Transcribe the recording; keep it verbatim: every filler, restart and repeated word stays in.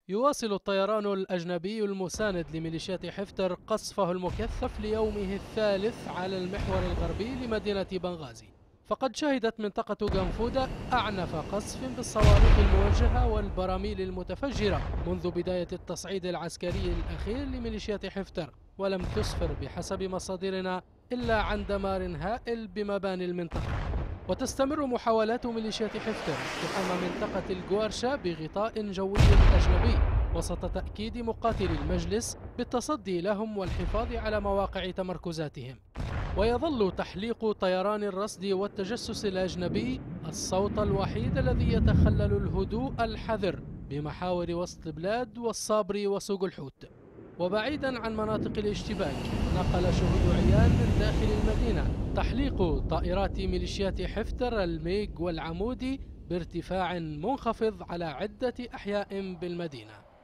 يواصل الطيران الأجنبي المساند لميليشيات حفتر قصفه المكثف ليومه الثالث على المحور الغربي لمدينة بنغازي. فقد شهدت منطقة جنفودا أعنف قصف بالصواريخ الموجهة والبراميل المتفجرة منذ بداية التصعيد العسكري الأخير لميليشيات حفتر، ولم تسفر بحسب مصادرنا إلا عن دمار هائل بمباني المنطقة. وتستمر محاولات ميليشيات حفتر اقتحام منطقة الجوارشا بغطاء جوي أجنبي وسط تأكيد مقاتلي المجلس بالتصدي لهم والحفاظ على مواقع تمركزاتهم. ويظل تحليق طيران الرصد والتجسس الأجنبي الصوت الوحيد الذي يتخلل الهدوء الحذر بمحاور وسط البلاد والصابري وسوق الحوت. وبعيدا عن مناطق الاشتباك، نقل شهود عيان من داخل المدينة تحليق طائرات ميليشيات حفتر الميج والعمودي بارتفاع منخفض على عدة أحياء بالمدينة.